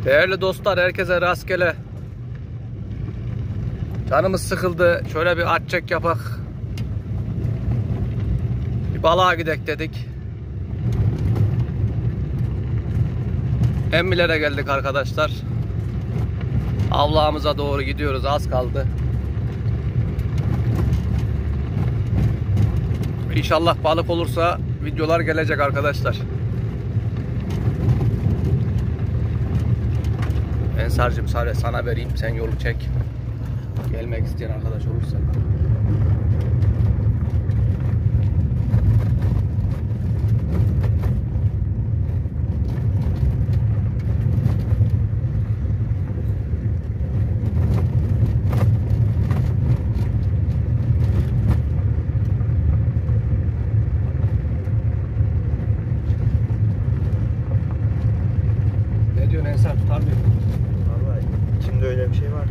Değerli dostlar, herkese rastgele. Canımız sıkıldı. Şöyle bir at çek yapak. Bir balığa gidek dedik. Emmilere geldik arkadaşlar. Avlağımıza doğru gidiyoruz. Az kaldı. İnşallah balık olursa videolar gelecek arkadaşlar. Ensar'cığım sana vereyim, sen yolu çek. Gelmek isteyen arkadaş olursa. Ne diyorsun Ensar, tutar mı? Vallahi içimde öyle bir şey var.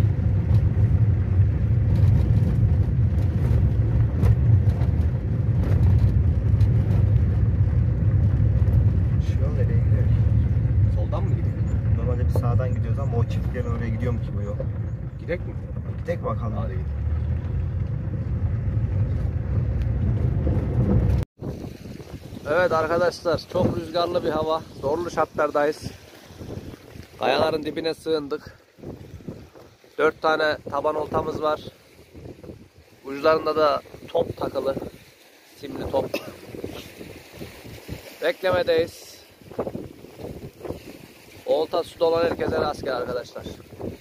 Şu yol nereye gidiyor? Soldan mı gidelim? Normalde bir sağdan gidiyoruz ama o çiftliğe oraya gidiyor mu ki bu yol? Gidek mi? Gidelim bakalım. Hadi gidelim. Evet arkadaşlar, çok rüzgarlı bir hava. Zorlu şartlardayız. Kayaların dibine sığındık. 4 tane taban oltamız var. Uçlarında da top takılı. Simli top. Beklemedeyiz. Olta suda olan herkese rastgele arkadaşlar.